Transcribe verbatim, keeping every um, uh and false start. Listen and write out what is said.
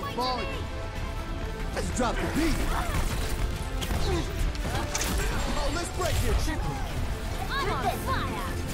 volume. Let's drop the beat. Oh, let's break here, cheaper. I'm on fire.